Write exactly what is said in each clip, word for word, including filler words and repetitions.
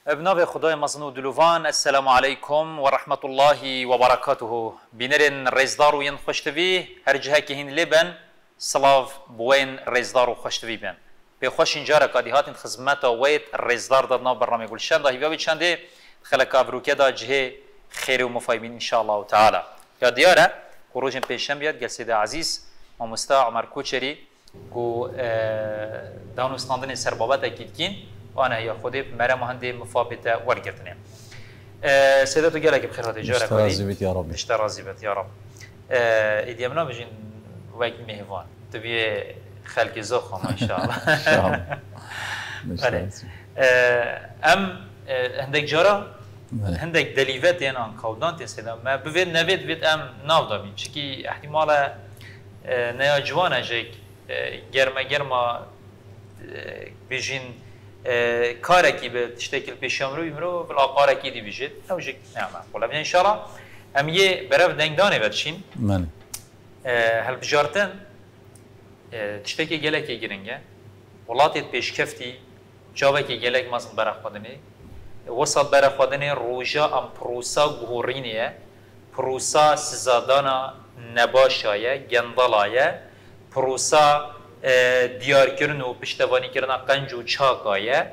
بناو خدای مزنو دلوان السلام علیکم و رحمت الله و برکاته. بینرین رزدار و ین خوشتوی هر جهه که هین لبن سلاف بوین رزدار و خوشتوی بین. به خوش اینجا رکادی هاتین خدمت وید رزدار دادنا برنامه گلشن دا هیویا چنده خلق ابروکه دا جهه خیر و مفاهمین ان شاء الله تعالی. یا دیاره خروج پیشم بیاد جلسه عزیز ماموستا عمر کوچری کو دانستاندن سربابت اکید کین وانا یا خودی مرا مهندی مفابته ورگرتنه. سیداتو گله که بخیر هات جاره کنی. اشترازی بیت یا رب. اشترازی بیت یا رب. ایدیم نا بجین وقت مهوان. تبی خلق زخم ان شاء الله. بله. ام هندک جارا هندک دلیوت یان آن کودان تسیدم. ما بوید نوید بید ام ناو دامین. چکی احتمالا نیاجوانه جک گرما گرما بجین کاری که به تشتکل پیشم روی مرو بلا کاری که دی بجید اوجک نعم ولی ان شاء الله هم یه برای دنگدانه برشین من هل بجارتن تشتکی گله که گرینگه ولاتیت پیش کفتی جوابی که گله که مثلا برای خودنی وسط برای خودنی روجا ام پروسا گورینیه پروسا سزادانا نباشایه گندلایه پروسا دیار کردن و پشتوانی کردن قنج و چاکایه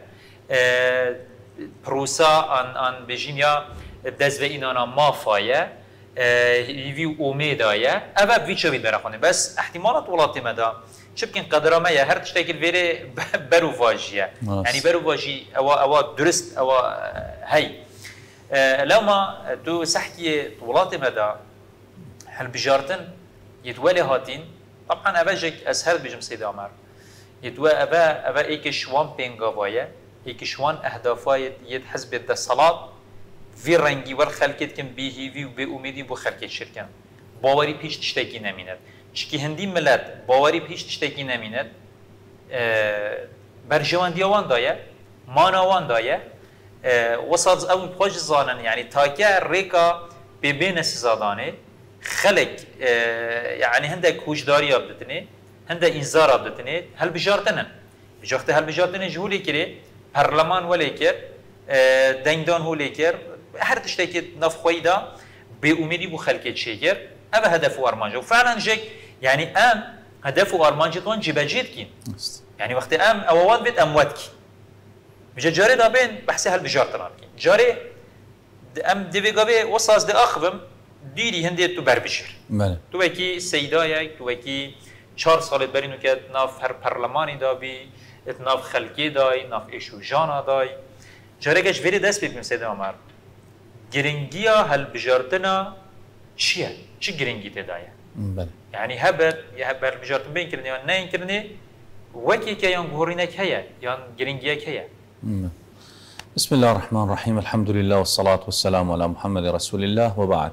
پروسا آن آن بجیم یا دست و اینانا مافایه هیوی امیدایه اوه ویچه بید برخونه بس احتمالات ولاتی مدا چه بکن قدرامه یا هر تشتاکل ویره برو واجیه یعنی برو واجی او او درست او هی لو ما تو سحكي ولاتی مدا هل بجارتن يتولي هاتين طبعا أباجك أسهل بجم سيد عمر يدوا أبا أبا إيكشوان بينجافايا إيكشوان أهدافايا يتحسب الد الصلاة في رنجي والخلكت كم بيه في وبأميدي بخلكت شركان باوري بيش تشتكي نمينات شكي هندي ملات باوري بيش تشتكي نمينات أه برجوان ديوان دايا ماناوان دايا أه وصاد أو بخوش زانن يعني تاكا ريكا ببين سزادانه خلق يعني هنده كوجداري بدتني هنده انذار بدتني هل بجارتنن بجوخت هل بجارتنن جهولي كري برلمان ولا كر دنگدان هو ليكر هر تشتكي نف خويدا بأميدي بو خلقت شيكر هذا هدف وارمانجو فعلا جك يعني ام هدف وارمانجتون جباجيت كين يعني وقت ام اووان بيت امواتك بجا جاري دا بين بحثي هل بجارتنن جاري ام ديفيغابي وصاص دي اخبم دیری هندی تو بر بشر. بله. تو وکی سیدایی تو وکی چهار سال برینو که ناف هر پارلمانی دابی، ناف خلقی دای، ناف ایشو جانا دای. جارگش وری دست بییم سید عمر. گرینگیا هل بجارتنا چیه؟ چی گرینگی تدایه؟ بله. یعنی هبر یا هبر بجارتن بین کردنی یا نه کردنی وکی که یان گوهرینه کیه یان گرینگیا کیه؟ بسم الله الرحمن الرحيم الحمد لله والصلاة والسلام على محمد رسول الله وبعد.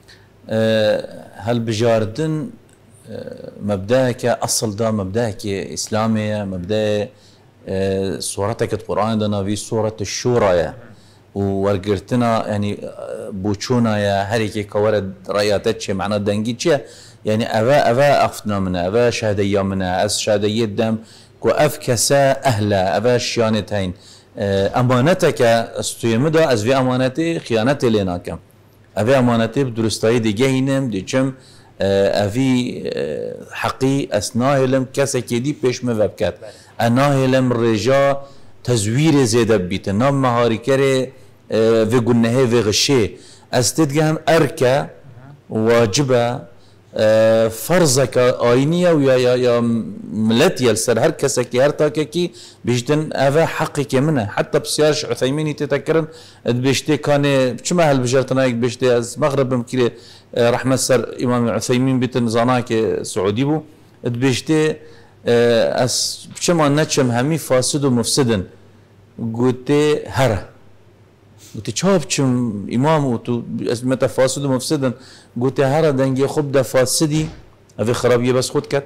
هل بجاردن مبدأك أصل دا مبدأك إسلامية مبدأ صورتك القرآن دنا في سورة الشورى وورقرتنا يعني بوچونا يا هريكي كورد رأياتك معنا دنجيتش يعني أبا أبا أفتنا منها أبا شهدية منها أس شهدية دم كو أفكسا أهلا أبا شيانتين امانتك استويمدا از في امانتي خيانتي ليناكم افي امانتي بدرستاي دي جهينم دي چم افي حقي اسناهلم كسكي دي پیش مبكت اناهلم رجا تزوير زيد بيت نام مهاري كري في گنه في غشي استدگهم اركا واجبه فرضك آينية ويا يا يا ملت يلسر هر كسكي هر تاكي بيجتن أفا حقك منه حتى بسيارش عثيميني تتكرن بيجتي كان شو هل بجرتنايك بيجتي از مغرب مكري رحمة سر إمام عثيمين بيتن زاناك سعودي بو بيجتي از شو ما نتشم همي فاسد ومفسدن قلت هره قلت چاب چم امام و تو متى فاسد و مفسدن قلت هر دنگی خوب ده فاسدی اوی خرابیه بس خود کد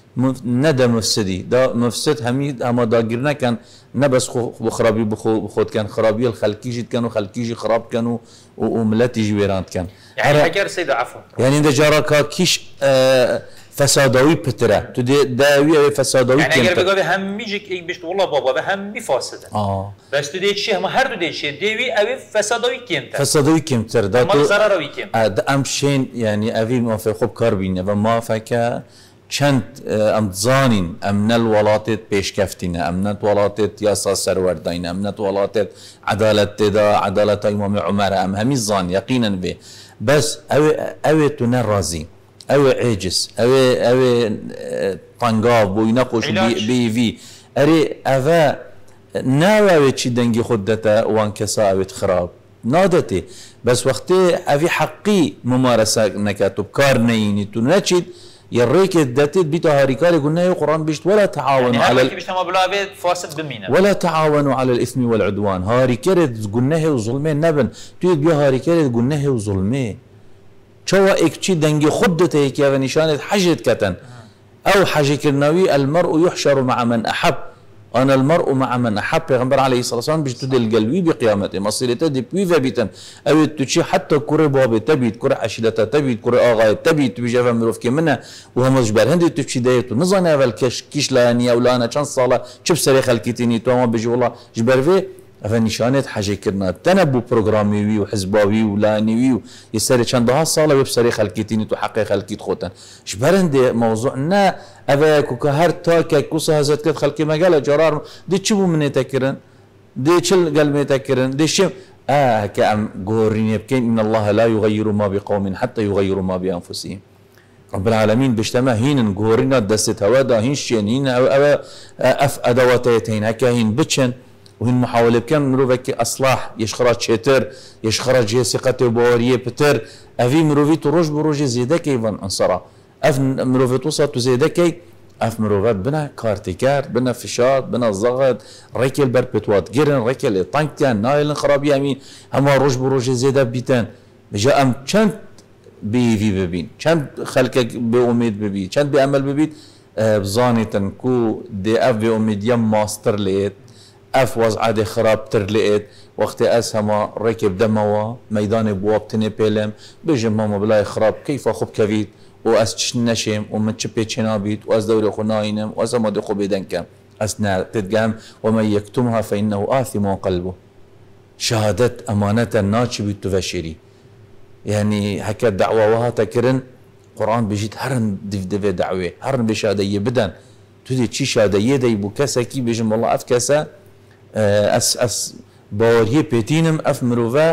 ندا مفسدي دا مفسد همي اما داگرنا كان نبس خو خرابي بخو بخود كان خرابي الخلقي جيت كانوا خلقي جي خراب كانوا وملتي جويران كان يعني حكر سيد عفوا يعني ده جاركا كيش آه فسادوي بترا تدي داوي فسادوي يعني اگر بگوی هم میجik ایک بشت والله بابا به هم میفاسده اه بس تو دیت شيء هم هر دو دیت شيء دیوی اوی فسادوی کمتر فسادوي كمتر ده ما ضرروی کمتر ده ام شين يعني افي ما في خوب كاربين وما فكا چند ام زانين امن الولاتت پیشکفتینه امنت ولاتت یاسا سروردین امنت ولاتت عدالت دا عدالت امام عمر ام همي زان يقينا به بس او او تنر رازي او عجز او او طنقاب وينقش بي, بي في اري افا ناوي تشي دنگي خدتا وان كسا او خراب نادتي بس وقتي افي حقي ممارسه نكاتب كار نيني تو نتشيد يريك داتيت بيتا هاريكاري قلنا يا قرآن بيشت ولا تعاونوا يعني على بيشت ما بلا بيت فاسد بمينا ولا تعاونوا على الاثم والعدوان هاريكاري قلنا وظلمين نبن تريد بيها هاريكاري قلنا وظلمين شوا اكتشي دنجي خدته هيك يا نشانه حجت كتن او حاجه كرناوي المرء يحشر مع من احب انا المرء مع من احب پیغمبر عليه الصلاه والسلام بيجتد القلبي بقيامته مصيرته دي بيفا بيتن او تشي حتى كره باب تبيت كره عشيلته تبيت كره اغا تبيت بيجا مروف كمنه وهم جبال هندي تشي دايت نزانه اول كش كيش لاني او لانا كان صاله شب سري خلكتيني تو ما بيجي والله جبال في فنشانت حاجه كرنا تنبو بروجرامي وحزباوي ولاني يسري كان ده صاله وبسري خلكتيني تو حقي خلكيت خوتن جبرند موضوعنا ابا كوكهر تاك كوسا هزت كت خلكي مقاله جرار دي تشبو من تكرن دي تشل قلب تكرن دي شم اه كام غورين يبكين ان الله لا يغير ما بقوم حتى يغيروا ما بانفسهم رب العالمين بيجتمع هين غورينا دست هوادا هين شين هين اف ادواتين هكا هين بتشن وهن محاولة بكم مروفك اصلاح يشخرج شتر يشخرج ثقته بوريه بتر افي مروفي تروج بروج زيده كيفن انصرا اف مروفي توصل زيدكي اف مروفات بنا كارتيكار بنا فشار بنا زغط ريكل بربتوات جيرن ريكل طنكان نايل خرابي امين هما روج بروج زيده بيتان جاء ام كانت بي في ببين كانت خلقك باميد ببي كانت بامل ببيت أه بزاني تنكو دي اف باميد يم ماستر ليت اف وضع دي خراب ترلقت وقت اسهما ركب دموا ميدان بواب تني بيلم بيجي ماما بلاي خراب كيف اخو بكفيت واس نشم ومن تشبي تشنابيت واس دوري اخو ناينم واس ما دخو بيدنكم اسنا تتقام ومن يكتمها فانه آثم قلبه شهادة امانة ناتش بتفشري يعني هكا دعوة وها تكرن قرآن بيجيت هرن دف دف دعوة هرن بشهادة يبدن تدي تشي شهادة يدي بكسا كي بيجم والله اف كسا اس اس باوریه پیتینم اف مروفا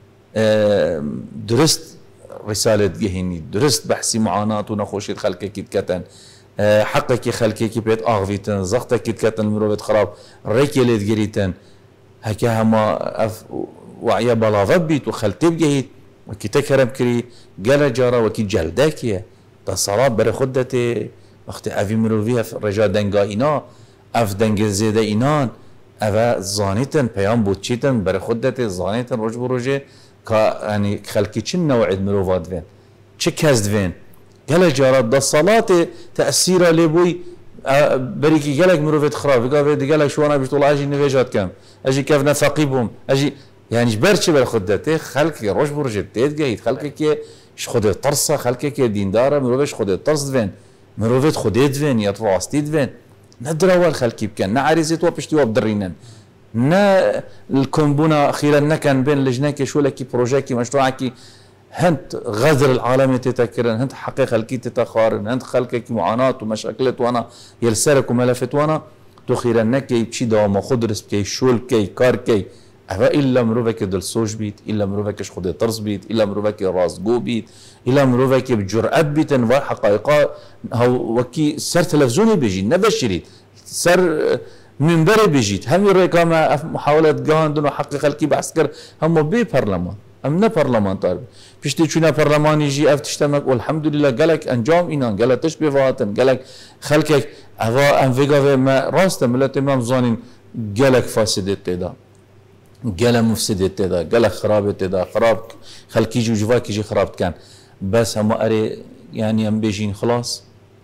درست رسالة جهني درست بحثي معاناة ونخوشي خلقك كتكتن حقك خلقك بيت اغفيتن زغتك كتكتن مروفة خراب ريكي ليت جريتن هكا هما اف وعيا بلاغب بيت وخلتب جهيت وكي تكرم كري قال جارة وكي جلداكيا تا صلاة بري خدتي وقت افي مروفيها رجا دنگا اينا اف دنگ زيده اينان اوا زانيتن پیام بود چیتن بر خودت زانيتن روج بروجه که يعني خلقي چن نوع مروفات فين چه كزد فين قال جارات ده صلاة تأثير لبوي بريكي قالك مروفات خراب قال شو انا بيش طول اجي نفيجات كام اجي كيف نفقيبهم اجي يعني جبرتش بر خودت خلقي روج بروجه تيت جايد خلقك ش خود طرصه خلقك دين داره مروفش خود طرص فين مروفات خودت فين يا راستيد فين ندرا اول خلكي بكان نعريزت وبشتي وبدرينن نا الكومبونا اخيرا نكن بين لجناكي شو لكي بروجيكي مشروعكي هنت غدر العالمي تتكرن هنت حقيقه خلكي تتخارن هنت خلكك معاناه ومشاكلت وانا يلسرك وملفت وانا تخيرا نكي بشي دوما خدرس بكي شول كي كار كي أفا إلا مروفك دلسوج بيت إلا مروفك خد طرس بيت إلا مروفك راس جو بيت إلا مروفك بجرأة بيت انواع حقائق هو وكي سر تلفزيوني بيجي نبشريت سر منبري بيجيت هم الرقامة محاولة جاندون وحق خلقي بعسكر هم بي برلمان أم نا برلمان طالب بيشتي شونا برلمان يجي أف تشتمك والحمد لله قالك أنجام إنان قالك تشبه فاتن قالك خلقك أفا أنفيقا ما راسته ملت إمام زانين قالك فاسدت تدا قال مفسد تدا قال خراب تدا خراب خلكي يجي وجفاك يجي خراب كان بس هم اري يعني ام بيجين خلاص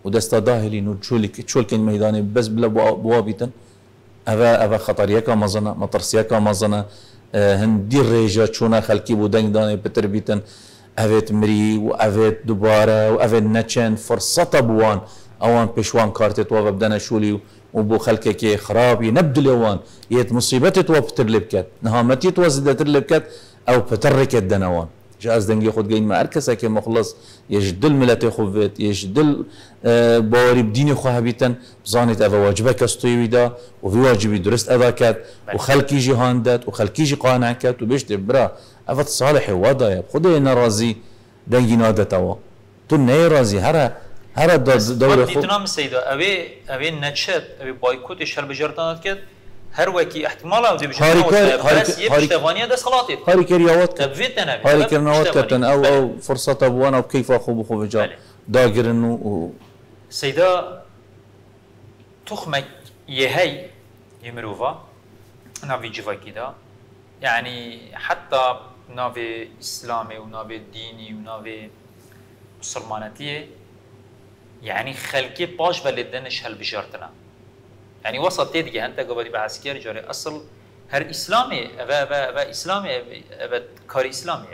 ودستا داهلين وتشولك تشولكن ميداني بس بلا بوابيتن أفا أفا خطريكا مزنا مطرسيكا مزنا هندي الرجال شونا خلكي بودن داني بتربيتن أفيت مري وأفيت دوبارة وأفيت نتشن فرصة بوان أوان بشوان كارتت وابا بدنا شولي وبو خلكك خراب ينبدل يوان يت مصيبتي تو بترلبكت نهامتي تو زدت ترلبكت أو بتركت دنوان جاز دنجي خد جاين ما أركسه كي مخلص يجدل ملتي خوفت يجدل آه باوري بديني خوهبيتن بزانيت أفا واجبك استوي دا وفي واجبي درست أذاكت وخلكي جي هاندت وخلكي جي قانعكت وبيشت برا أفا تصالحي وضايا خدي نرازي دنجي نادتوا تنهي رازي هرا هرا دوري خو ديتنام سيدا أبي أبي نتشت أبي بايكوت إشهر بجرتانات كد هر وكي احتمال او دي بجرتانات بس يبشتغانية ده صلاتي هاري كرياوات تبفيتنا هاري كرناوات كتن أو أو فرصة أبوانا وكيف أخو بخو بجا داقر إنه سيدا تخمك يهي يمروفا نافي جيفا كده يعني حتى نافي إسلامي ونافي ديني ونافي مسلمانتيه يعني خلقي باش بلدنش هالبجارتنا يعني وسط تيدي انت قبل بعسكري جاري اصل هر اسلامي ابا ابا ابا اسلامي ابا كاري اسلامي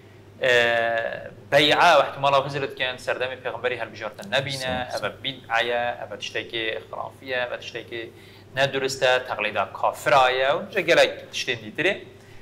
أه بيعه واحتمال فزلت كان سردمي پیغمبري هالبجارتنا نبينا ابا بدعيه ابا تشتكي خرافيه ابا تشتكي ندرسته تقليدا كافرايه وجا قالك تشتين ديتري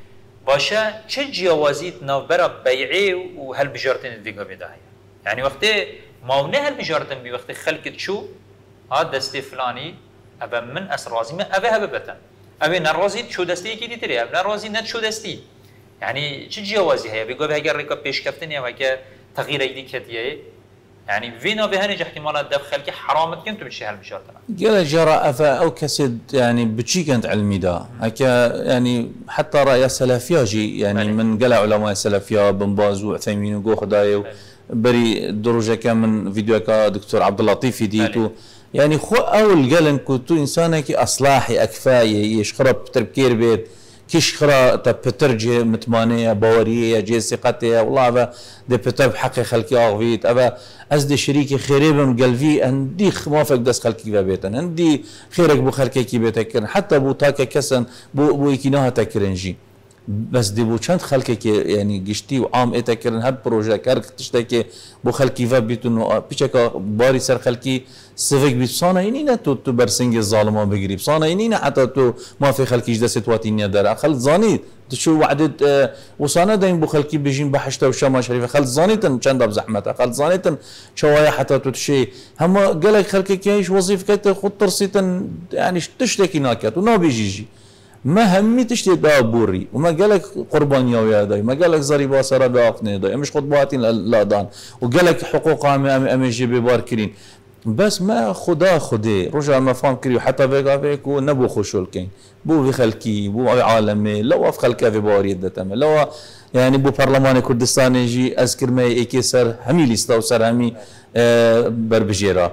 باشا چه جوازيت نوبره بيعه وهالبجارتين ديغا بدايه يعني وقتي ما ونه هالبجارتن بي وقت خلقت شو هاد دستي فلاني ابا من اسرازي ما ابا هبه بتن ابي نرازي شو دستي كي ديتري ابا نرازي نت شو دستي يعني چه جوازي هي بيقول هاجر ريكا بيش كفتن يا وكا تغيير ايدي كديه يعني فينا بهنج احتمالات دخل كي حرامت كنت بشي هالبجارتن قال جرى افا او كسد يعني بتشي كانت علمي دا هكا يعني حتى راي السلفياجي يعني من قال علماء السلفيا بن باز وعثيمين وقو خدايو بري دروجة كان من فيديو كا دكتور عبد اللطيف ديتو يعني خو اول قال كنتو انسانك اصلاحي اكفايه يشخرب تركير بيت كيش خرا تبترجي متمانيه باوريه جي ثقتها والله ابا دي بتر بحقي خلكي اغفيت ابا ازدي شريكي خريب من قلبي اندي موافق دس خلكي بيتن عندي خيرك بو خلكي كي بيتك حتى بو تاكا كسن بو بو يكينها تكرنجي بس دي بو چند خلقك يعني گشتي وعام اتكرن هاد بروجه كارك تشتكي بو خلقي فبيتون بيچكا باري سر خلقي سيفيك بيصانا ينينا تو تو برسنج الظالمه بغريب صانا ينينا حتى تو ما في خلقي جدست واتين دار خل زاني شو وعدت اه وصانا دايم بو خلقي بيجين بحشته وشما شريفه خل زانيتن چند بزحمته خل زانيتن شوايه حتى تو شيء هم قالك خلقك ايش وظيفتك خد ترسيتن يعني تشتكي ناكت ونا بيجي ما همي تشتي دابوري وما قالك قربانيا ويا داي ما قالك زريبا سرا دافني داي مش خطباتين لا دان وقالك حقوق ام ام جي بي باركرين بس ما خدا خدي رجع ما فهم كريو حتى فيك فيك ونبو خشولكين بو في خلكي بو عالمي لو في خلكي في باري دتم لو يعني بو برلمان كردستان يجي اذكر ما ايكي سر همي ليستا وسر همي آه بربجيرا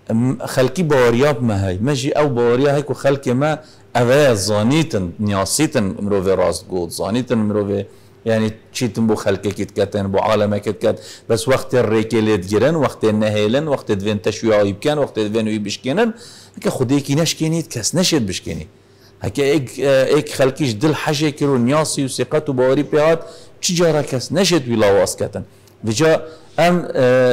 خلكي بارياب ما هي ماجي او باريا هيك وخلكي ما أبا زانيتن نياسيتن مروفي راس جود زانيتن مروفي يعني تشيتن بو خلقك كتكتن بو عالمك كتكت بس وقت الريكي اللي تجرن وقت النهيلن وقت دفن تشوي يبكن وقت دفن يبشكنن هكا خديكي نشكيني تكس نشد بشكيني هكا ايك ايك خلقيش دل حاجه كيرو نياسي وثقت وبوري بيات تجاره كس نشد ولا واسكتن بجا ام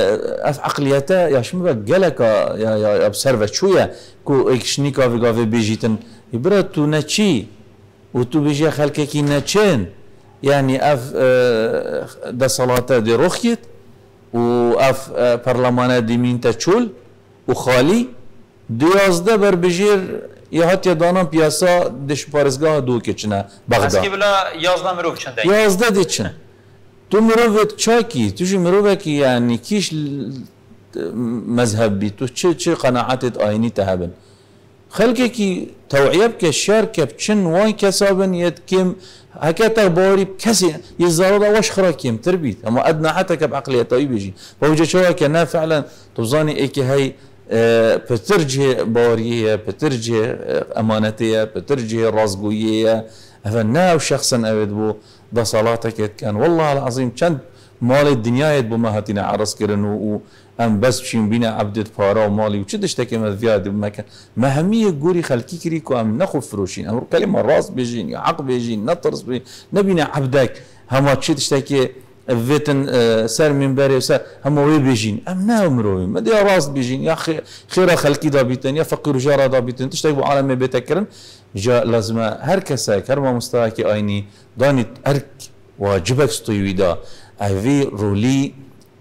اف عقليته يا شنو قالك يا يا ابسرفت شويه كو ايك شنيكا في غافي بيجيتن يبرا تو نتشي وتو بيجي خلككي نتشين يعني اف دا صلاة دي رخيت واف برلمانات دي مين تشول وخالي دوازده بر بجير يهات يدانم بياسا دش بارزگاه دو كچنا بغداد اسكي بلا يازده مروف چند يازده دي چن تو مروفت چاكي توجي مروفكي يعني كيش مذهب بي تو چه چه قناعات آيني تهبن خلقك توعيه بكشاركه بچن وين كسابن يتكم هكذا بوري بكسي يزاروا واش خراكيم تربيت اما ادنى حتى بعقليه طيب يجي فوجه شو كنا فعلا تظاني ايك هي اه بترجي بوريه بترجي اه امانتيه بترجي رازقويه فنا وشخصا ابدبو ده صلاتك كان والله العظيم كان مال الدنيا بو ما هاتينا عرس كرن و ام بس بشين بينا عبدت بارا ومالي وشد اشتكي ما زياد بمكان ما همية جوري خلكي كريكو ام نخو فروشين ام كلمة راس بيجين يا عقب بيجين نطرس بيجين نبينا عبدك هما تشد اشتكي فيتن آه سر من باري سر هما وي بيجين ام ناو مروي ما دي راس بيجين يا خي خير خلكي دابيتن يا فقير جارة دابيتن تشتكي بو عالم بيتكرن جا لازم هر كساك هر ما مستواكي ايني داني ارك واجبك ستوي دا افي رولي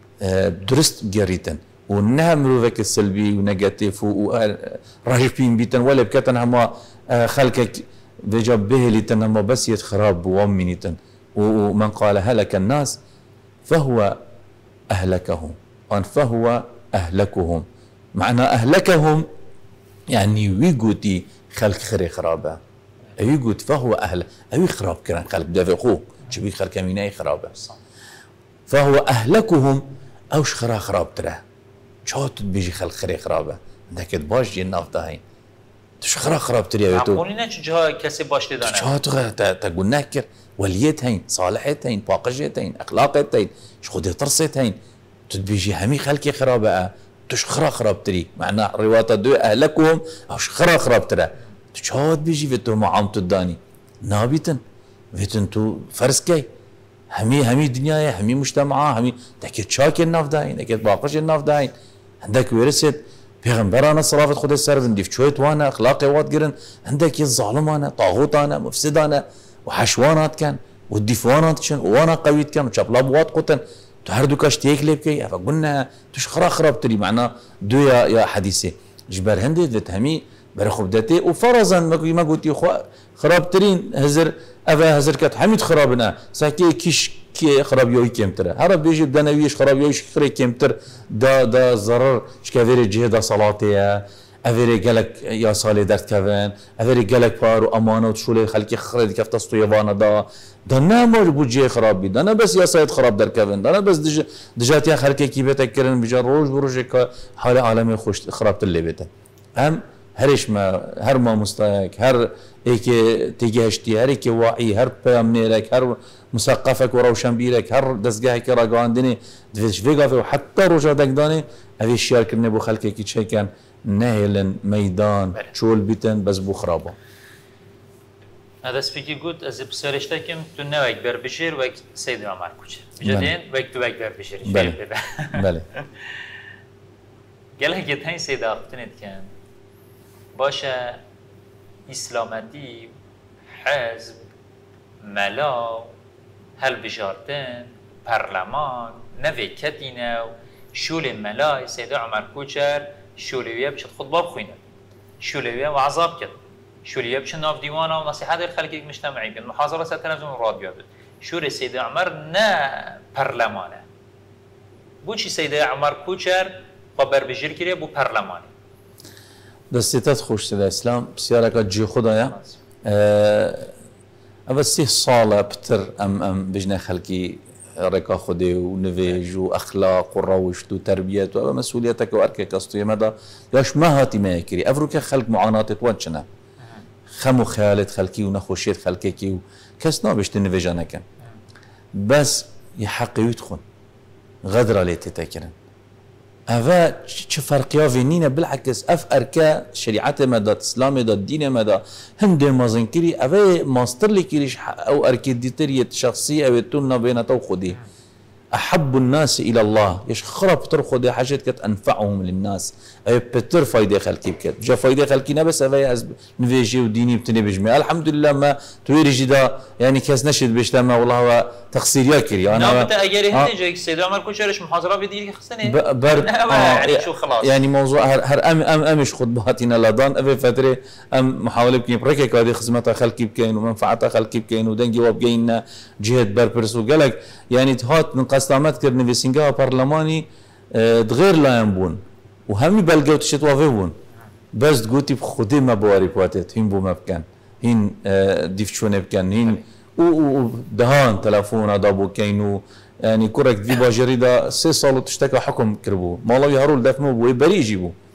درست جريتن ونها مروفك السلبي ونيجاتيف وراجبين بيتن ولا بكتن هما خلقك بجاب به لتن هما بس يتخراب وامنيتن ومن قال هلك الناس فهو اهلكهم فهو اهلكهم معنى اهلكهم يعني ويقوتي خلق خري خرابه ويقوت فهو اهل اوي خراب كران خلق دافع خوك شبي خلق ميناي خرابه فهو اهلكهم اوش خرا خراب تره شات بيجي خلق خري خرابه عندك باش جي نافط هاي تش خرا خراب تري يا تو معقولين جها كسي باش تدانا شات تقول ناكر وليت هين صالحت هين باقجت هين اخلاقت هين ايش خذ ترصت هين تبيجي همي خلقي خرابه تش خرا خراب تري معناه روايه دو اهلكهم اوش خرا خراب تره شات بيجي فيتو معام تداني نابتن فيتن تو فرس كي همي همي دنيا همي مجتمع همي دكت شاك الناف داين دكت باقش الناف داين عندك ورثت پیغمبرانا صرافت خود سرفن ديف شويت وانا اخلاقي وات قرن عندك الظالمانا طاغوتانا مفسدانا وحشوانات كان والديفوانات كان وانا قويت كان وشابلا بوات قتن تهردو كاش تيكليب كي فقلنا تش خرا خراب تري معنا دو يا يا حديثي جبر هندي ذات همي برخب داتي وفرزا ما قلتي خراب ترين هزر أفا هزر كات حميد خرابنا ساكي كيش كي خراب يوي كيمتر هذا بيجي بدنا ويش خراب يويش خري كيمتر دا دا ضرر شكافيري جهدا صلاتيا افيري قالك يا صالي درت كفن افيري قالك بارو امانه وتشولي خلكي خريد كفتستو يبانا دا دا نامر بوجي خراب بي دا انا بس يا سيد خراب در كفن دا انا بس دج دجات يا خلكي كي بتكرن بجا روج بروج حال عالمي خوش خرابت اللي بيته هم هرش ما هر ما مستاك هر ايك تيجهشتي هر ايك واعي هر بامنيرك هر مثقفك وروشن بيرك هر دزگاهك راگاندني دفش فيغا في حتى روجا دقداني هذه الشيار كرني بو خلقك كي كان نهلن ميدان شول بيتن بس بو خرابه هذا سبيكي قلت از بسرشتكم تو نوك بر بشير وك سيد عمر كوچ بجدين وك تو وك بر بشير بله بله قال هيك هاي سيد اختنت كان باشه اسلامتی حزب ملا هل بجارتن پرلمان نوی کتینو شول ملا سید عمر کوچر شولویه بچه خطبه بخوینه شولویه و عذاب کرد شولویه بچه ناف دیوانه و نصیحت خلقی مجتمعی بید محاضره سر تلفزیون رادیو بید شور سید عمر نه پرلمانه بو چی سید عمر کوچر خبر بجیر کریه بو پرلمانه دستيتات خوش الاسلام بسيارك جي خدايا اول سي صالة بتر ام ام بجنا خلقي ركا خدي ونفيج واخلاق وروشت وتربية ومسؤوليتك واركك قصتي مدى ياش ما هاتي ما يكري افرك خلق معاناة توجنا خمو خيالت خلقي ونخوشيت خلقكي كسنا بيشت نفيجانا كان بس يحقي يدخل غدرة لي تتكرن هذا شو فرقيا فينينا بالعكس اف اركا شريعه مدى اسلام مدى الدين مدى هم دي مازن كري هذا ماستر لي كريش او اركيديتريه شخصيه او تولنا بين تو خدي احب الناس الى الله يش خرب ترخدي حاجات كت انفعهم للناس اي بتر فايده خلقي بكت جا فايده خلقينا بس هذا نفيجي وديني بتني بجمع الحمد لله ما تويرجي دا يعني كاس نشد بيشتما والله هو تقصير ياكري انا نعم اجري هندي جاي السيد عمر كوشرش محاضره بدي خصني بر يعني شو خلاص يعني موضوع هر, هر ام ام امش خطباتنا لدان افي فتره ام محاوله بكي بركه كادي خدمتها خلقي بكين ومنفعتها خلقي بكين ودنجي وبجينا جهه بربرس وقالك يعني هات من قسامات كر نفسينجا برلماني دغير لا ينبون وهمي بلقوا تشتوا فيهم بس تقولي بخدي ما بواري بواتت هين بو ما بكان هين ديفشون بكان هين ودهان تلفون هذا بو كينو يعني كورك دي باجريدا سي صالو تشتكى حكم كربو مالو يهرول دفنو بو بري يجيبو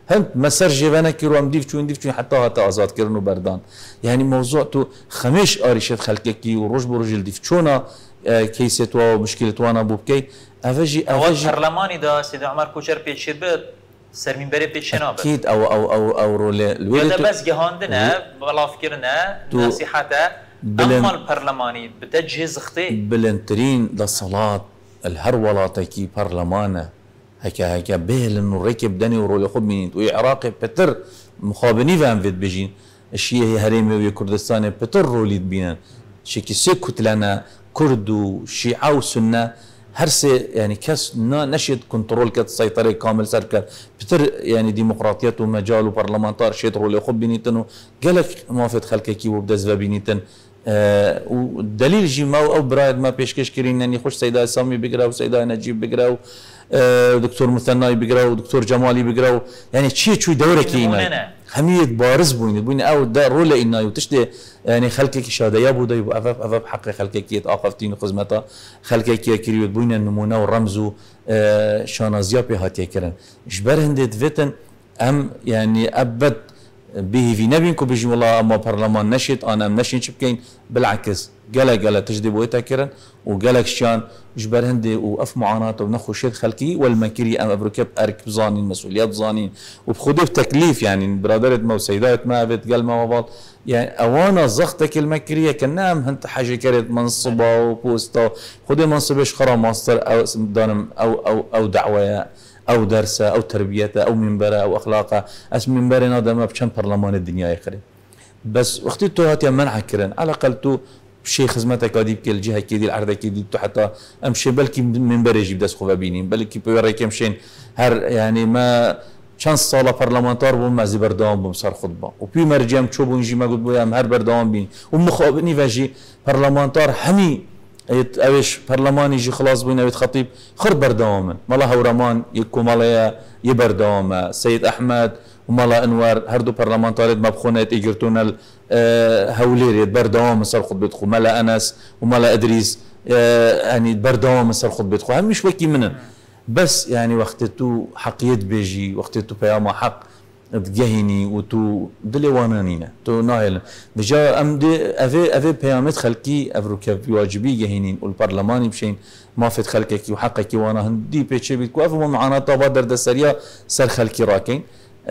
هم مسر جوانا كيرو ام ديف شو ديف شو حتى هتا ازاد كرنو بردان يعني موضوع تو خمش اريشت خلقكي وروج بروج ديف شونا كيسه و مشكله وانا بوبكي افجي افجي برلماني دا سيدي عمر كوشر بيتشير بيت سرمين بري بيتشنا اكيد او او او او رول الولد بس جهاندنا بلا فكرنا نصيحته اما البرلماني بتجهز اختي بلنترين للصلاه الهرولاتكي برلمانه هكا هكا بهل انه ركب دني ورول خب منين وي عراقي بتر مخابني فان فيت بيجين الشيء هي هريمي ويا كردستان بتر روليد بينا شكي سكت لنا كرد وشيعة وسنة هرسي يعني كاس نشيد كنترول كات سيطرة كامل سركر بتر يعني ديمقراطية ومجال وبرلمانتار شيد رولي خب بينيتن قالك موافد خلككي وبدز بينيتن آه والدليل جي ما او برايد ما بيشكش كرين اني خوش سيدا سامي بيقراو سيدا نجيب بيقراو آه دكتور مثناي بيقراو دكتور جمالي بيقراو يعني شي شوي دوره كينا حمية بارز بوين بوين او دا رولا إنا وتشتي يعني خلكك شهادة يابو دا يبقى أفاف أفاف حق خلكك يتآقفتين خزمتا خلكك كريوت بوين النمونة والرمزو آه شانازيا بهاتي كرن إجبار هندت فيتن أم يعني أبد به في نبينكو بيجي والله أما برلمان نشيط أنا أم نشين شبكين بالعكس قال قال تجدي بويتا كرن وقالك شان جبر هندي وقف معاناة ونخو شيد خلكي والمكري ام ابركب ارك بزانين مسؤوليات زانين وبخذوا بتكليف يعني برادرت ما وسيدات ما بيت قال ما وبال يعني اوانا زختك المكريه كنام هنت حاجه كرت منصبه وبوستا خذي منصبش خرا ماستر او دانم او او او دعوه او درسه او تربيته او منبره او اخلاقه اسم منبرنا دم بشن برلمان الدنيا يخرب بس اختي تو هاتي منع كرن على الاقل تو شيء خدمتك هذيك الجهه كي دي العرضه كي دي حتى امشي بلكي من بريجي بدس خوفا بينين بلكي بيوريك مشين هر يعني ما شانس صاله برلمانتار بوم مع زي بردام بوم صار خطبه وبي مرجم تشوبو نجي ما قلت بويا هر بردام بين ومخابني فاجي برلمانتار حمي اويش برلمان يجي خلاص بين اويت خطيب خر بردام مالا هورمان يكو مالا يبردام سيد احمد ومالا انوار هردو برلمانتاريت مبخونات اجرتونا هوليري بردوام صار خطبتكو مالا انس ومالا ادريس يعني بردوام صار خطبتكو هم مش وكي منن بس يعني وقتتو حقيت بيجي وقتتو بياما حق تجهني وتو دلي وانانينا تو نايل بجا ام دي افي افي بيامت خلكي افروكا واجبي جهنين والبرلماني بشين ما فت خلكك وحقك وانا هندي بيتشي بيتكو افو معانا طابا درد السريا سر خلكي راكين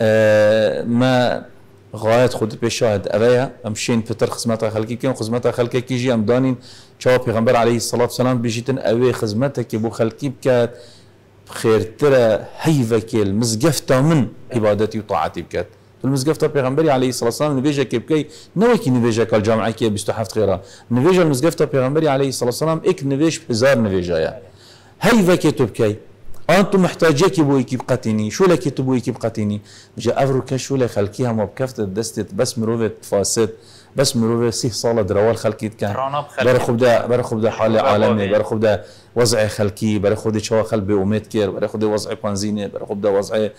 آه ما غاية خود بشاهد أبايا أمشين فتر خزمتها خلقي كين خزمتها خلقي كيجي أم دانين شاو بيغمبر عليه الصلاة والسلام بيجيتن أوي خزمتك بو خلقي بكات خير ترى هيفك المزقفة من عبادتي وطاعتي بكات المزقفة بيغمبري عليه الصلاة والسلام نبيجا كيبكي نوكي نبيجا كالجامعة كي بيستحفت خيرا نبيجا المزقفة بيغمبري عليه الصلاة والسلام إك نبيج هزار نبيجا يا هيفك تبكي أنتم محتاجيك بويكي بقتيني شو لك تبويكي بقتيني جاء أفرك شو لك خلكيها ما بكفت دستت بس مروفة فاسد بس مروفة سيه صالة دروال خلكيت كان برخو بدا برخو بدا حالة عالمي برخو بدا وضع خلكي برخو بدا شوا خلبي وميت كير برخو بدا وضع بنزينة برخو بدا وضع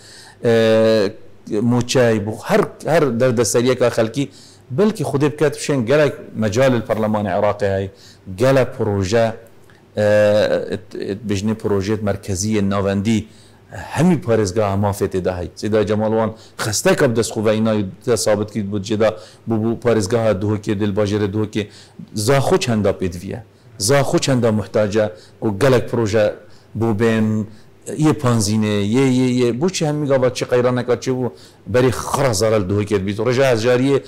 آه موتشاي بو هر هر درد السرية خلكي بلكي خدي بكات بشين قالك مجال البرلمان العراقي هاي قال بروجا أه بجني بروجيت مركزية نافندي همي بارزگاه ما فيت دهي سيدا جمالوان خستك بدس خوينا ثابت كي بوجدا بو بارزگاه دو كي دل باجر دو كي زاخو چندا بيدويه زاخو چندا محتاجه وقالك بروجا بو بين يه بنزينه يه يه يه بوش همي قابل شي قيرانك اتشو بري خرزار الدو كي بيت رجع جاريه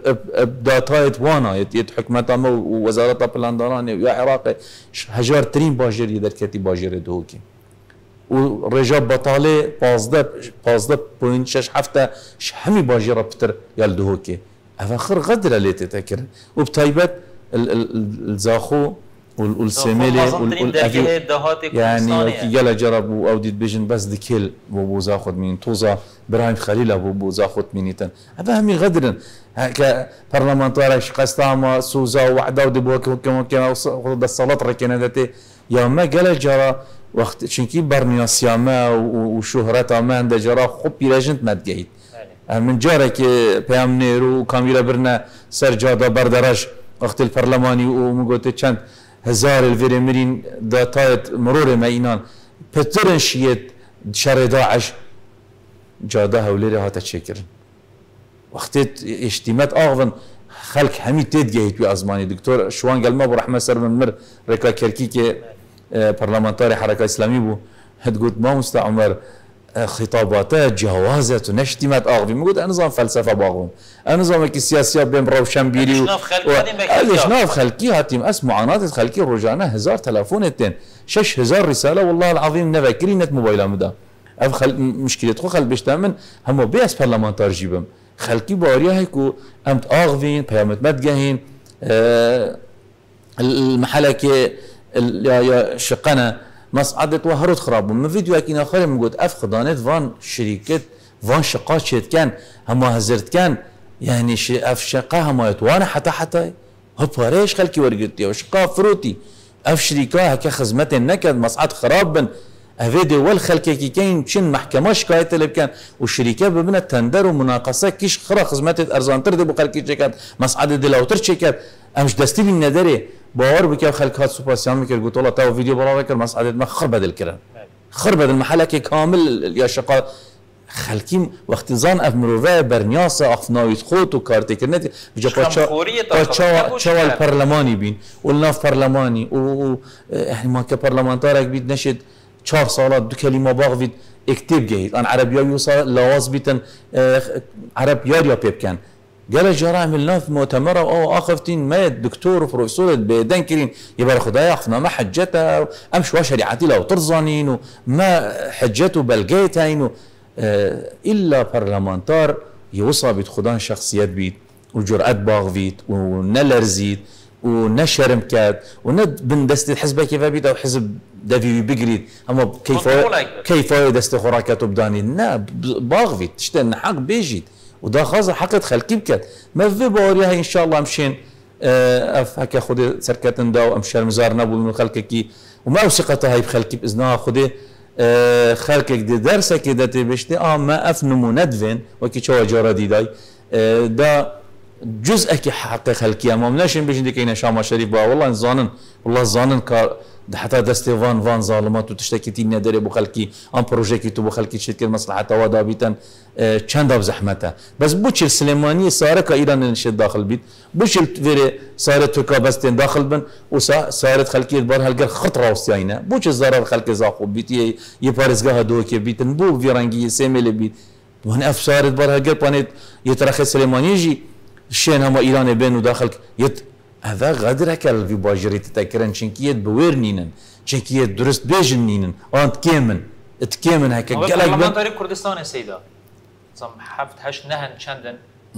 داتايت وانا يت حكمتها ووزاره بلاندران يا عراقي هجار ترين باجر يدر كتي باجر دو كي ورجع بطاله بازده بازده بوينت شش حفته همي باجر بتر يال دو كي اخر غدر اللي تتذكر وبتايبت الزاخو والسميلي والأفي يعني يلا جربوا أو ديت بيجن بس دكيل بو زاخد من توزا برايم خليل بو زاخد منيتن هذا همي غدرن هكا برلمانتارش قستاما سوزا وحده ودبوا كم كان خد الصلاة ركنا ذاتي يا ما قال جرا وقت شنكي برنيا سياما وشهرتها ما عند جرا خب بيلاجنت ما تجيد من جارك بيامنير وكاميرا برنا سرجادا بردرج وقت البرلماني ومقولت كان هزار الفيرمرين داتايت مرور ما إينان بترن شيت شر داعش جاده هوليري هاتا تشكرن وقت اجتماعات اغفن خلق همي تيت في ازماني دكتور شوان قال ما برحمه سر من مر ركا كركي كي برلمانتاري حركه اسلامي بو هتقول ما مستعمر خطابات جوازات ونشتمات اغفي موجود نظام فلسفه باغون نظام السياسيه بين روشن بيري ليش ناف خلقي هاتيم اس معاناه خلقي رجعنا هزار تلفونتين شش هزار رساله والله العظيم نفكرينت موبايل مدا اف خل مشكله خو خل بشتامن هم بيس برلمانتار جيبم خلقي باريا هيكو امت اغفين بيامت مدجهين أه المحلك يا شقنا مصعدت وهرت خراب من فيديو اكين اخر موجود اف خدانت فان شركه فان شقات شت كان هما هزرت كان يعني اف شقه هما يتوانا حتى حتى هباريش خلكي ورقتي وشقه فروتي اف شركه هكا خزمت النكد مصعد خراب بن افيديو والخلكي كي كاين شن محكمه شكايت اللي كان والشركه ببنى تندر ومناقصه كيش خرا خزمت ارزان تردي بخلكي شكات مصعد دلاوتر شكات امش دستي من ندري باور بك خلك هات سوباسيون ميكر قلت والله تو فيديو برا كر مصعد ما خربد الكلام خربد المحل كامل يا شقا خلكي وقت زان اف مروفا برنياسه اخناوي خوت وكارتي كرنت بجا باتشا باتشا تشا البرلماني بين والناف برلماني و احنا ما كبرلمانتارك بيد نشد چهار سالات دو كلمه باغ اكتب جيد انا عربيه يوصل لواز بيتن عرب ياريا بيب كان قال جرى عملناه في مؤتمر او اخفتين ما دكتور وبروفيسور بيدان كرين يبقى خدايا اخنا ما حجته امش وشريعتي لو ترزانين وما حجته بلقيتين آه الا برلمانتار يوصى بيت خدان شخصيات بيت وجرأت باغ بيت ونلرزيت ونشر مكات وند بن دست الحزب كيف بيت او حزب دافي بيجريد اما كيف كيف دست خوراكات بداني نا باغ بيت تشتن حق بيجيت وده خاصة حقت خلقي بكت ما في بوريها ان شاء الله مشين اف هكا خدي سركتن دا وامشار مزار نبو من خلقك وما وثقتها هي بخلقي باذنها خدي اه خلقك دي درسك كده تبشتي اه ما افنمو ندفن وكي شو جرادي داي اه دا جزء حق خلقي ما مناشن بيجي ديكينا شام شريف با والله نظانن والله ظانن كار حتى دستي فان فان ظالمات وتشتكي تينا دري بو خلقي ام بروجي كي خلقي شركه مصلحه ودا بيتن چند زحمته بس بوش السليماني صارت ايران نشد داخل بيت بوش فيري صارت تركا بس داخل بن وصارت خلقي بار هلقر خطره وسياينا بوش الزرار خلقي زاخو بيت يبارزغا دوكي بيتن بو فيرانجي سيميل بيت وهنا اف صارت بار هلقر بانيت يترخي سليماني يجي الشين هم ايران بين وداخل يت هذا غادر هكا في باجري تتكرن شنكيت بويرنينن شنكيت درست بيجنينن انت كيمن تكيمن هكا قالك بن طريق كردستان يا سيدا صم حفت هش نهن چندن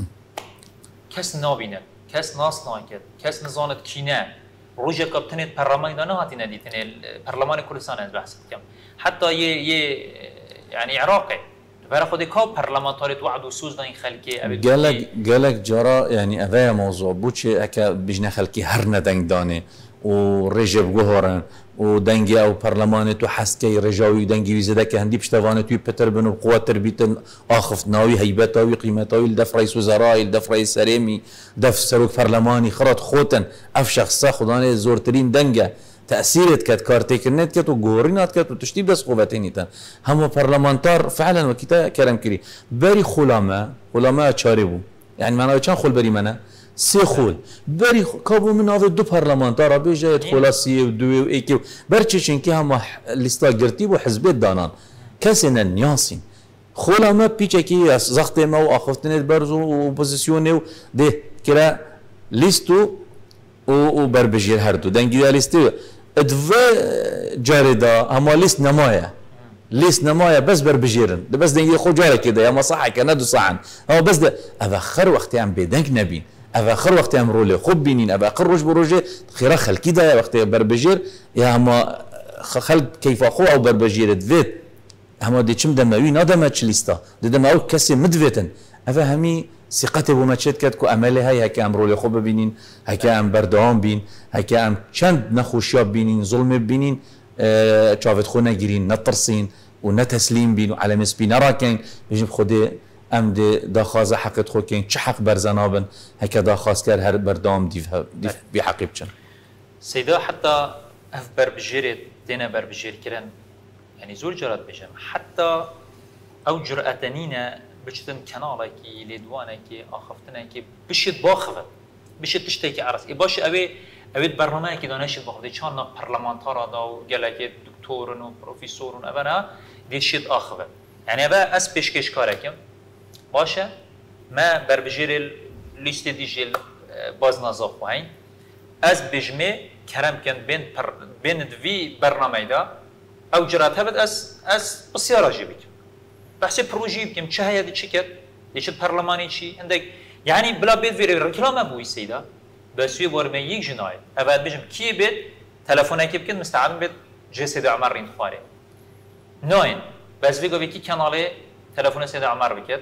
کس نابینه کس ناس ناکد کس نزاند کینه روجه کابتنت پارلمان دانه هاتی ندیتن پارلمان کردستان از بحث کم حتی یه یه يعني عراقي برا خودی کاب پارلمانتاری توعد وسوز داين خلقي قالك قالك جرا يعني هذا موضوع بوتشي هكا بيجنا خلقي هرنا دنگ دانه ورجب جوهرن ودنگي او برلمان تو حسكي رجاوي دنگي زدك هندي بشتوانه تو بتر بنو قوه تربيت اخف ناوي هيبتاوي قيمتاوي الدف رئيس وزراء الدف رئيس سريمي دف سروك برلماني خرط خوتن اف شخصا خدانه زورترين دنگه تاثيرت كات كارتيك النت كات وجورينات كات وتشتيب بس قوتينيتا هم برلمانتار فعلا وكتا كلام كري بري خلما خلما تشاربو يعني معناه كان خل بري منا سي خول بري كابو من هذا دو برلمانتار بيجا خلاصي ودو ايكي برچشين كي هم ليستا جرتي وحزبيت دانان كاسن النياسين خلما بيچكي زخت ما واخفتنت برزو وبوزيسيونيو دي كلا ليستو وبربجير هردو دنگي ليستو ادفا جاردا اما ليست نمايا ليست نمايا بس بربجيرن بس دنگي خو جارة كده يا ما صح كندو صحن هو بس ده اخر وقت ام بدنك نبين اخر وقت ام رولي خب بينين اخر روج بروجي خير خل كده وقت بربجير يا ما خلق كيف اخو او بربجير دفيت اما دي چم دموي نادم تشليستا دمو كسي مدفتن افهمي ثقته بماتشات كات كو امالي هاي هكا ام رولي خو ببينين هكا ام بردوام بين هكا ام چند نخوشياب بينين ظلم بينين اه چافت خو نگيرين نترسين ونتسليم بين وعلى مسبين راكين بيجي خودي ام دي داخازه حقت خو كين چه حق برزنابن هكا داخاز كار هر بردوام ديف ديف بحقي بچن سيدا حتى اف بربجيرت دينا بربجير كرن يعني زور جرات بجم حتى او جرأتنينا بشتن كنالكي لدوانكي اخفتنكي بشت باخفت بشت تشتكي عرس باش اوي اوي برنامج كي دانش باخدي چان برلمانتارا دا و گلك دكتورن و بروفيسورن ابنا دي شت اخفت يعني ابا اس بيشكش كاركم باشه ما بربجير لیست دیجیل باز نازخواهیم از بجمه کرم کن بین پر بین دوی برنامه دا او جرات هبد از از بسیار عجیبی بحث پروژه بکیم چه هیادی چی کرد دیشت پارلمانی چی عندك يعني بلا بيت في ركلام ابوي سيدا بس يبور ما يجي جناي ابد بجم كي بيت تلفونك يمكن مستعد بيت جسد عمر رين خواري نوين بس بيجو بيكي كانالي تلفون سيد عمر بكت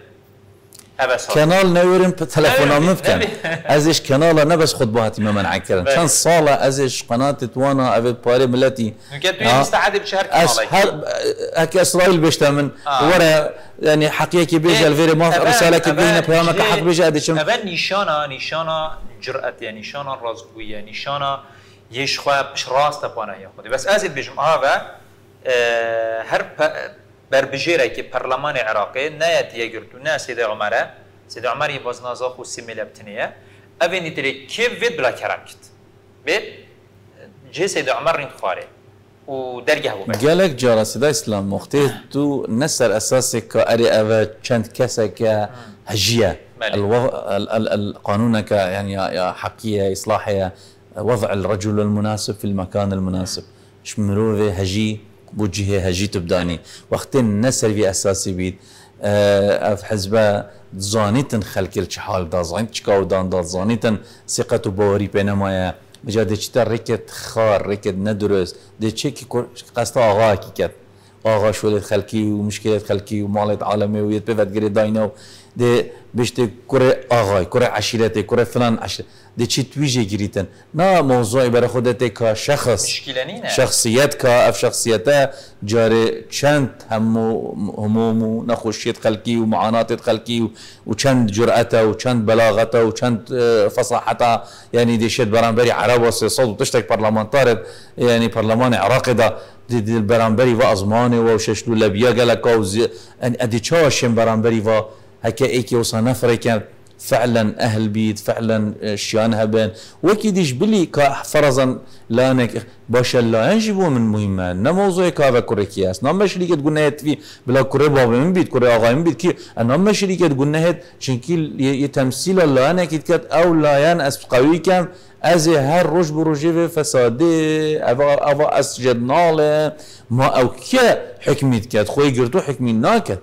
كانال نورم تلفون ممكن ازش كانال نبس خطباتي ما منع كرن كان صاله ازش قناه توانا ابي باري ملتي كنت مستعد بشهر كانال هك اسرائيل بيشتمن آه. ورا يعني حقيقي بيجي الفيري ما رساله كبيره بيامك حق بيجي ادشم ابا نشانه نشانه جرأه يعني نشانه رازقويه نشانه يشخوا بش راست بوانا يا خدي بس ازيد بيجم هذا أه هر بربجيره كي برلمان العراقي نايت يغرتو ناس سيد عمره سيد عمر يباز نازاخ و سيميل بتنيه ابي نتري كيف فيد بلا كرامكت بيت جي سيد عمر انتخاري و درجه بو قالك جرى سيد اسلام مختي تو نسر اساسي كاري افا چند كسك هجيه القانون ك يعني يا حقيه اصلاحيه وضع الرجل المناسب في المكان المناسب شمرو هجي بوجهه هجي تبداني وقت النسر في اساسي بيت اف حزبه زانيتن خلق الشحال دا زانيت شكاو دان دا زانيتن ثقه بوري بينما مجاد چتر ركت خار ركت ندرس دي تشيكي قصد اغا كيكت اغا شغل خلقي ومشكله خلقي ومالت عالمي ويت بفت غري داينو دي بيشتي كره اغا كره عشيرتي كره فلان عشيرة دي چی تویجه گریتن نه موضوعی برای خودت که شخص شخصیت که اف شخصیته جاره چند همو هموم و نخوشیت خلقی و معانات خلقی و چند جرأته و چند بلاغته و چند فصاحته يعني دي شد برانبري عرب وصوت وتشتك برلمانتار يعني برلمان عراقي ده دي, دي البرانبري وازماني وششلو لبيا قالك يعني ادي تشاشم برانبري و هكا ايكي وصا نفرك فعلا اهل بيت فعلا شيانها بين وكيديش بلي فرضا لانك باش لا ينجبوا من مهمه نموضوع كذا كوريكياس نما شريكه قلنا في بلا كوري بابا من بيت كوري اغا من بيت كي نما شريكه قلنا هاد شنكيل يتمثيل لا انا كيت او لا ين اس قوي كم از هر روج بروجي فسادي افا افا اسجدنال ما او كي حكمت كات خوي قرتو حكمي ناكت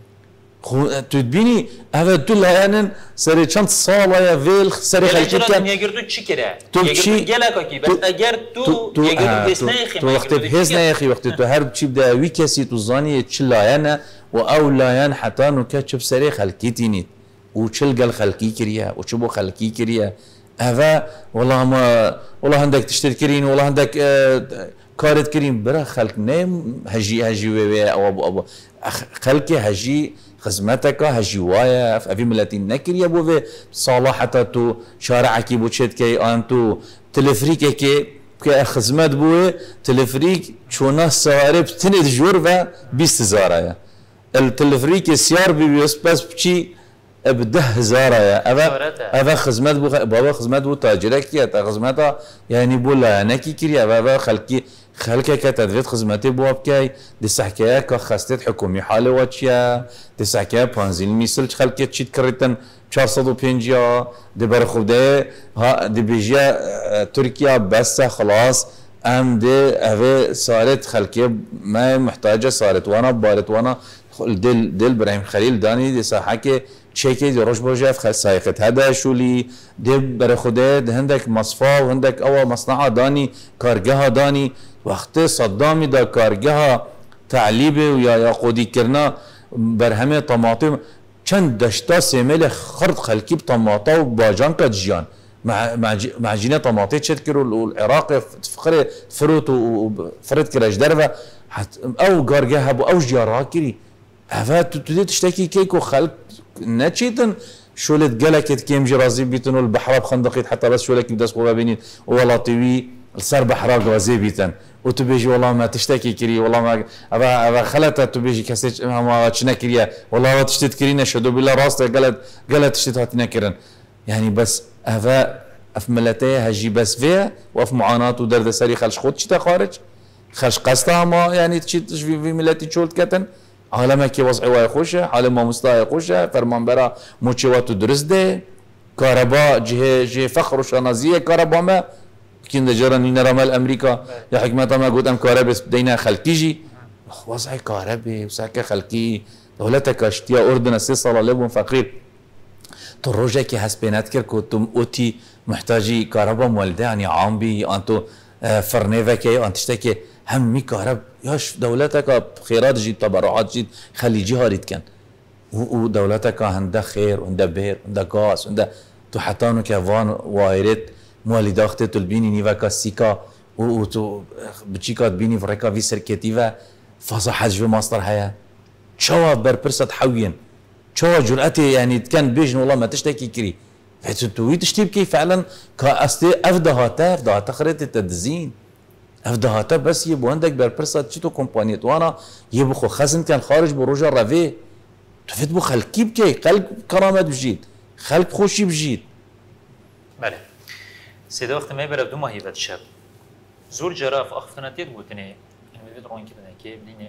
خو تدبيني هذا دول يعني سري چند ساله يا فيل سري خليك كان يقدروا تشكره يقدروا جلاكي بس اگر تو يقدروا بسناخي تو وقت بهزنا يا اخي وقت تو هرب شي بدا ويكاسي تو زاني تشلاينا واولايان حتى نو كاتشف سري خلكيتيني وتشلقل خلكي كريا وشبو خلكي كريا هذا والله ما والله عندك تشتري كرين والله عندك آه كارت كريم برا خلق نيم هجي هجي وي او ابو ابو خلقي هجي خدمتك هجوايا في ملاتين نكر يا بو صلاحته تو شارعك بوشت كي انتو تلفريك كي خدمت بو تلفريك شونا سوارب تند جورفا بيستزارا التلفريك سيار بيس بس بشي بده زارا ابا ابا خدمت بو بابا خدمت بو تاجرك يا خدمتها يعني بولا نكي كريا بابا خلقي خلقك كتدفيت خدمتي بوابكاي دي سحكايا كخستت حكومي حالي واتشيا دي سحكايا بانزيل ميسل خلقك تشيت كريتن چهارصد و پنجاه دي برخوده ها دي بيجيا تركيا بس خلاص ام دي اوه صارت خلقية ما محتاجة صارت وانا بارت وانا دل دل ابراهيم خليل داني دي ساحكي تشيكي دي روش بوجاف خل سايقت هذا شولي دي برخوده دي هندك مصفى وهندك اوا مصنعة داني كارجها داني وقت صدامي دا كارجها تعليبه ويا ياقودي كرنا برهمه طماطم چند دشتا سيميل خرد خلقي بطماطه وباجان كدجيان مع معجينه طماطي تشكروا العراق فقره فروت وفرد كراج دربه او كارجها او جراكري هذا تبتدي تشتكي كيكو خلق نتشيتن شولت قلكت كيم جرازي بيتنو البحر بخندقيت حتى بس شولك بدس قوا بينين ولا طوي السر بحرا غازي بيتن وتو بيجي والله ما تشتكي كري والله ما ابا ابا خلت تو بيجي كسيت ما تشنا كريا والله تشتت كرينا شدو بالله راسته قالت قالت تشتت هاتنا كرن يعني بس افا اف ملتها هجي بس فيها واف معاناه ودرد سري خلش خود شتا خارج خلش قصتها ما يعني تشي في في ملتي شولت كتن عالمه كي وضعي واي خوشه عالمه مستاي خوشه فرمان برا موچواتو درست ده كهرباء جهه جهه فخر وشنازيه كهرباء ما كين جرى نينا رمال امريكا يا حكمه ما قلت ام كهرباء دينا خلقيجي وضعي كهرباء وساكه خلقي دولتك اشتيا اردن السيصله لبن فقير تروجه كي حسبينات كر كنتم اوتي محتاجي كهرباء مولده يعني عام بي انتو فرنيفا كي انت تشتكي همي كهرب ياش دولتك خيرات جيد تبرعات جيد خلي جهاريت كان ودولتك عندها خير وعندها بير وعندها غاز وعندها تو حتانو كفان وايرت مولي داخته تلبيني نيفاكا سيكا وتو بتشيكا تبيني فريكا في سيركيتيفا فازا حج في ماستر حياه شوا بربرسة حوين شوا جرأتي يعني كان بيجن والله ما تشتكي كري فتوي تشتبكي فعلا كاستي افدها تافدها تخرت التدزين افدها بس يبو عندك بربرسة تشتو كومبانيت وانا يبخو خزن كان خارج بروجا رافي تفيد بو خلقي بكي خلق كرامات بجيد خلق خوشي بجيد بله سيدا وقت ما يبرا بدو ما هيبت شاب زور جراف اخفتناتيت قوتني يعني بيد روين كده كي بديني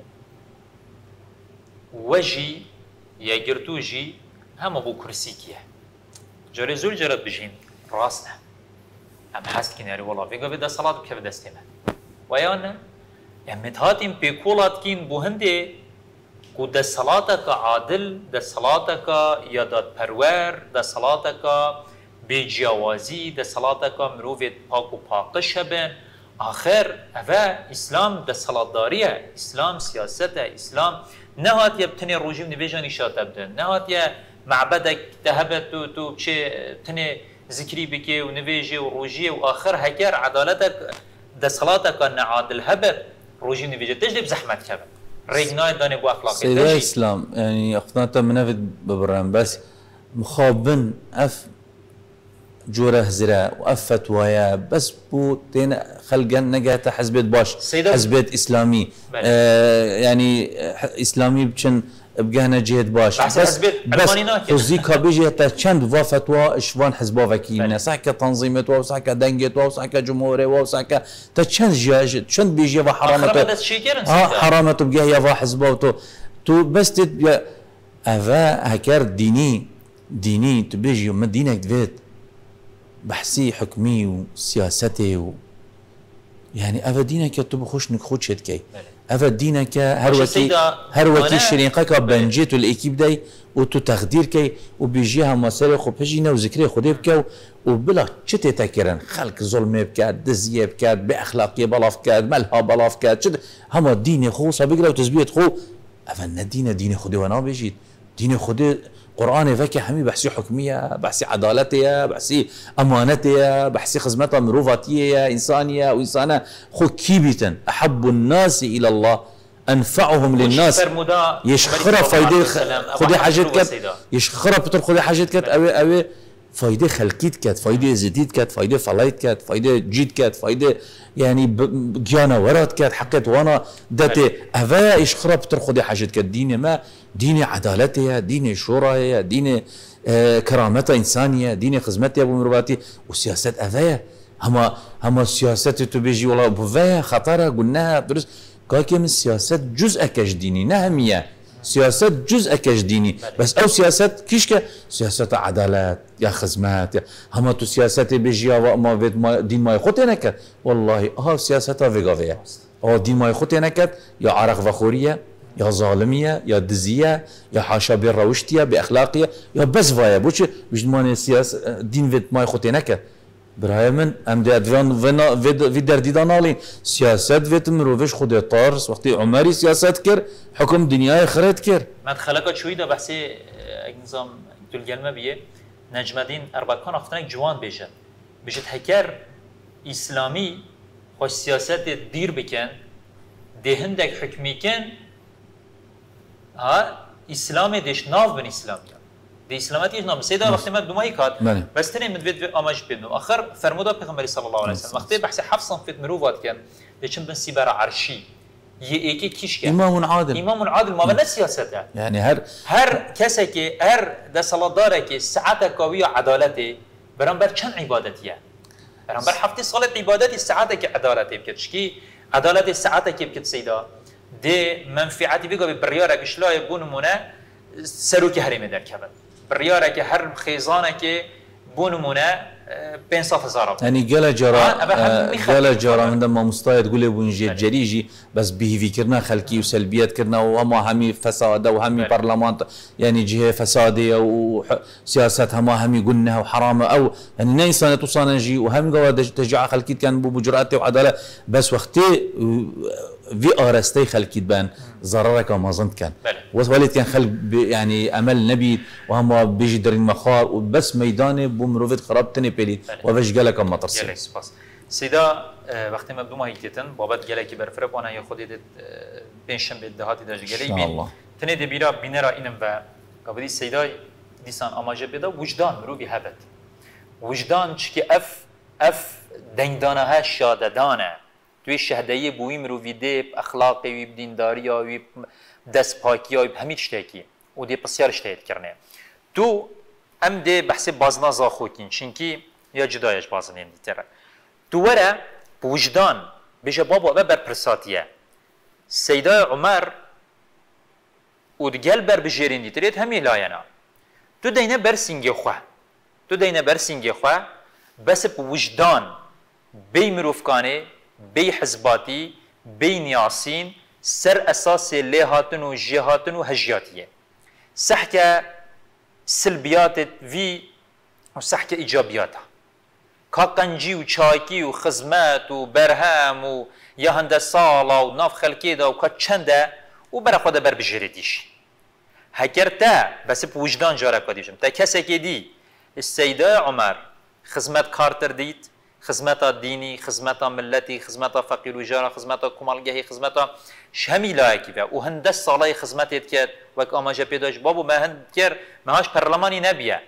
وجي يا جرتوجي هم ابو كرسيكيه جري زور جرات بجين راسنا ام حست كناري والله فيقا بدا صلاة بكيف دستيمه ويانا يعني متهاتين بيكولات كين بو هندي کو د صلاتک عادل د صلاتک یا د پرور د صلاتک بیجوازی د صلاتک مروفت پاک و پاکش بن آخر اوه اسلام د صلاتداریه اسلام سیاست اسلام نهات یبتنی روجیم نبیجان ایشات بدن نهات یا معبدک تهبت تو تو چه تنی ذکری بکی و نبیجی و روجی و آخر هکر عدالتک د صلاتک نعادل هبت روجیم نبیجه تجلب زحمت کبن ريجناي داني بو اخلاقي سيد الاسلام يعني اقنعت منافد ببران بس مخابن اف جوره هزرا واف فتوايا بس بو تين خلقا نجات حزبت باش حزبت اسلامي آه يعني اسلامي بشن بقانا جهد باش بس بس توزيكا بيجي حتى چند و فتوا اشوان حزبا وكيلنا صح كتنظيمات و صح كدنجت و صح كجمهوري و صح ك تا چند جاج چند بيجي و حرامته اه حرامته بقى يا حزبا تو تو بس تت افا هكر ديني ديني تبيجي يوم دينك دفيت بحسي حكمي وسياستي و يعني افا دينك تو بخش نخوت شد كي افا دينك هروتي هروتي شريقك بنجيت الاكيب داي وتو تقدير كي وبيجيها مسائل خو بيجينا وذكري خدي بكاو وبلا شتي تكرن خلق ظلم بكاد دزيه بكاد باخلاقيه بلاف كاد مالها بلاف كاد شد هما ديني خو صبيقرا وتثبيت خو افا دينا ديني خدي وانا بيجيت ديني خدي قرآن فكي حمي بحسي حكمية بحسي عدالتية بحسي أمانتية بحسي خدمتها مروفاتية إنسانية وإنسانة خو كيبتا أحب الناس إلى الله أنفعهم للناس يشخرا فايدة خدي حاجات كات يشخرا بتر خدي حاجات كات أوي أوي فايدة خلقيت كات فايدة زديد كات فايدة فلايت كات فايدة جيد كات فايدة يعني جانا ورات كات حقت وانا داتي أفا يشخرا بتر خدي حاجات كات ديني ما ديني عدالتها ديني شورى ديني آه كرامتها إنسانية ديني خدمتها بمروباتي وسياسات أفايا هما هما السياسات تبيجي والله بفايا خطرها قلناها درس كاكي من السياسات جزء كاش ديني نهمية سياسات جزء كاش ديني بس أو سياسات كيشكا سياسات عدالات يا خدمات يا هما تو سياسات بيجي ما دين ما يخوت هناك والله اه سياساتها فيغافيا اه دين ما يخوت هناك يا عرق فخورية يا ظالمية يا دزية يا حاشا بالروشتية بأخلاقية يا بس فايا بوش بجدمان السياسة دين فيت ما يخوتينك براي من ام دي ادفان فينا في درديدا نالين سياسات فيت مروفش خود طارس وقتي عمري سياسات كر حكم دنيا خريت كر ما تخلقت شوي ده بحسي نظام تقول كلمة بيه نجم الدين أربعة أفتنك جوان بيجت بيجت هكر إسلامي خوش سياسات دير بكن دهندك حكمي كن ها اسلام دیش ناو بن اسلام دي اسلاماتي نام سيدا وقت ما بدماي كات بله. بس تاني مدفد اماج بينو اخر فرمودا پیغمبر صلى الله عليه وسلم وقت بحث حفصا في مروفات كان لكن بن سيبر عرشي ييكي كيش كان امام عادل امام عادل ما بنا سياسته يعني هر هر كسكي هر ده صلاه دارك ساعته قويه عدالته برانبر چند عبادتيه برانبر حفتي صلاه عبادتي ساعته عدالته بكشكي عدالت ساعته كيف كت سيدا دي منفعتي بيقى بريارك شلا يبون منا سروكي هرم در كبد بريارك هر خيزانك بون منا بينصاف هزار يعني قال جرا قال جرا عندما مستعد تقول ابو نجي جريجي بس به فكرنا خلقي وسلبيات كرنا وما همي فساد وهمي برلمان يعني جهه فساديه وسياسات هما همي قلنا وحرام او يعني نيسانه تصانجي وهم قوا تجع خلقي كان بجرأته وعداله بس وقتي في ارستي خلقي بان ضررك وما ظنت كان ولد كان خلق يعني امل نبي وهم بيجي درين مخار وبس ميداني بمروفت خربتني بيلي وفاش قالك اما ترسل يلي سباس سيدا وقت ما بدوما هيتن بابت قالك برفرب وانا ياخذ يد بنشم بالدهات داج قالي بين تني دي بيرا بينرا انم و قبل سيدا ديسان اماجه بدا وجدان مروفي هبت وجدان چكي اف اف دندانها شاددانه توی شهدایی بویم رو ویده اخلاقی وی دینداری وی دست پاکی وی همین شتاکی و دی بسیار شتایت کرده تو ام دی بحث بازنا زاخوکین چونکی یا جدایش بازنیم دیتره تو وره بوجدان بجا بابا و بر پرساتیه سیدای عمر و دگل بر بجیرین دیتریت همین لاینا تو دینه بر سینگی خواه تو دینه بر سینگی خواه بس بوجدان بی مروفکانه بی حزباتی بی نیاسین سر اساس لهاتن و جهاتن و هجیاتیه سحك سلبيات في وسحك ايجابياتها كاقنجي وشايكي وخزمات وبرهام و يا هند صاله وناف خلكيدا وكاتشندا وبرا خدا بر بجريديش هكرتا بس بوجدان جارك وديشم تا كسكي دي السيدة عمر خزمات كارتر ديت خزمات ديني خزمات ملتي خزمات فقير وجارة خزمات كمالجهي خزمات شهمي لايكي فا وهند الصلاة خزمات يتكاد وك اما جابيداش بابو ما هند كير ماهاش برلماني نبيه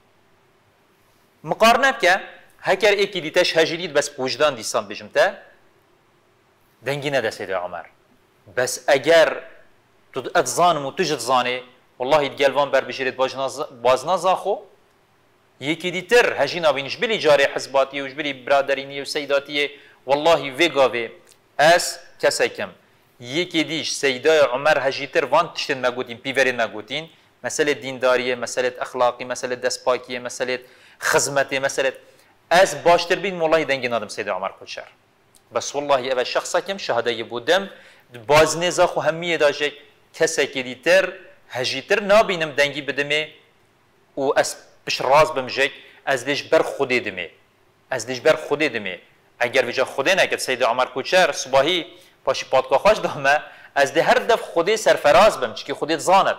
مقارنه بك هكر ايكي ديتاش هاجريد بس بوجدان ديسان بجمتا دنگينا دا سيدي عمر بس اگر اتظانم و تجد ظاني والله يتقلبان بر بجريد بازنا زاخو يكي ديتر هجينا بينش بلي جاري حزباتي وش بلي برادريني وسيداتي والله فيغاوي اس كسيكم يكي ديش سيداي عمر هجيتر وان تشتن ماغوتين بيفرين ماغوتين مسألة ديندارية مسألة أخلاقي مسألة دسباكية مسألة خزمتي مسألة أس باشتر بين والله دنجي نادم سيد عمر كوشر بس والله أبا شخصا كم شهادة يبودم بازني زاخو همية داجك كسا كديتر هجيتر نابينم دنجي بدمي و أس بش راز بمجك أز ليش بر خودي دمي أز ليش بر خودي دمي اگر وجا خودي نكت سيد عمر كوشر صباحي باشي پادکاخاش دامه از ده هر دف خودي سرفراز بم چكي خودي تزاند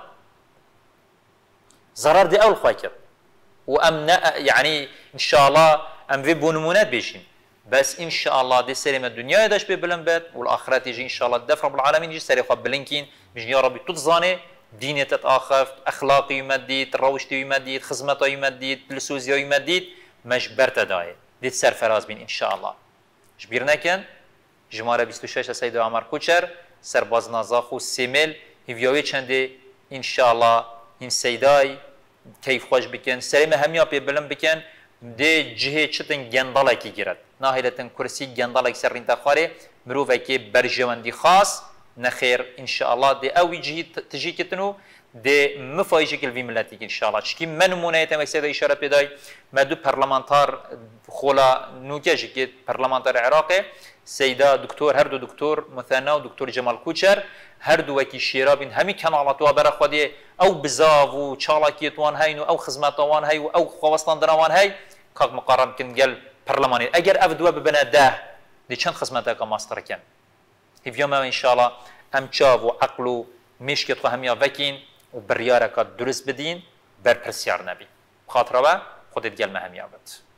ضرر دي اول خواهي كد و ام يعني ان شاء الله ام في بونمونات بيشين بس ان شاء الله دي سريم الدنيا داش ببلن بات والاخرات يجي ان شاء الله الدف رب العالمين يجي سري خاب بلنكين بيجي يا ربي تتزاني ديني تتاخف اخلاقي يمديد روشتي يمديد خزمتي يمديد لسوزيا يمديد مجبرت داي دي سرفراز بين ان شاء الله جبيرنا كان جماره بیست و شش سید عمر کوچر سرباز نازاخو سیمل هیویاوی چنده ان شاء الله این سیدای کیف خوش بکن سریم همیا پی بلند بکن ده جهه چتن گندالا کی گیرد ناهیلتن کرسی گندالا کی سرین تخاره مروفه کی برجواندی خاص نخیر ان شاء الله ده اوی جهه تجی کتنو ده مفای شکل وی ملتی ان شاء الله چکی من مونایت هم سید اشاره پیدای مدو پارلمانتار خولا نوکه جکی پارلمانتار عراقه سيدا دكتور هردو دكتور مثنى ودكتور جمال كوچر هردو وكي شيرابين همي كانالات وابرا خودي او بزاف وشالاكيت وان هاي او خدمات وان هاي او خوستان دروان هاي كاك مقارن كن قال برلماني اگر افدوا ببنا ده دي چند خدماتك ماستر كان هيفيما ان شاء الله ام چاو وعقلو مشكت خو هميا وكين وبريارك درس بدين بر برسيار نبي خاطره خودت قال ما هميا بت